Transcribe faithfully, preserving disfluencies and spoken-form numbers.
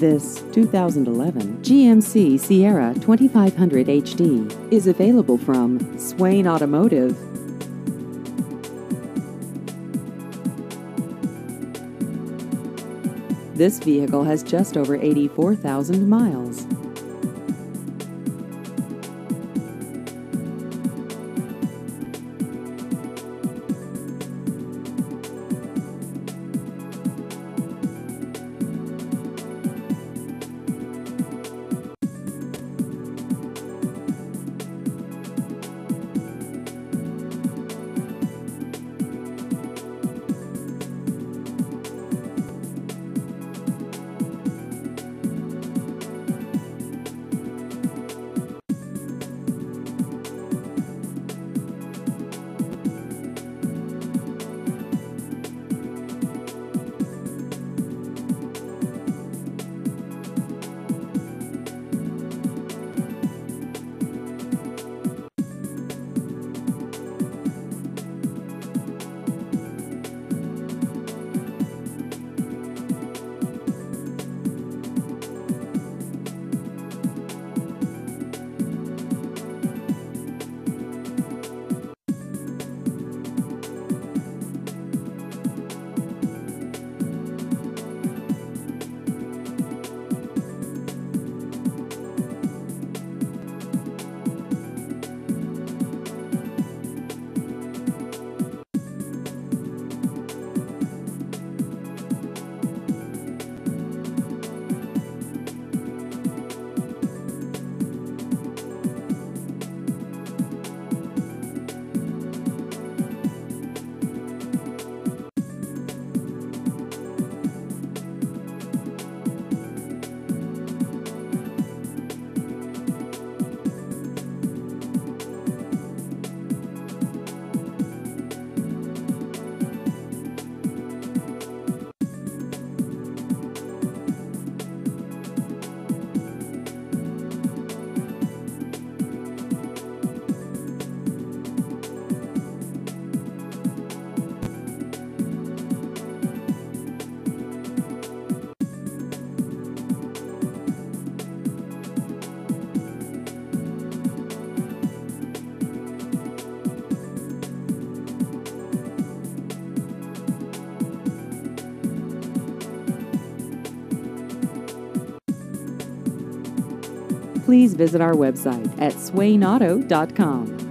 This two thousand eleven G M C Sierra twenty-five hundred H D is available from Swain Automotive. This vehicle has just over eighty-four thousand miles. Please visit our website at swain auto dot com.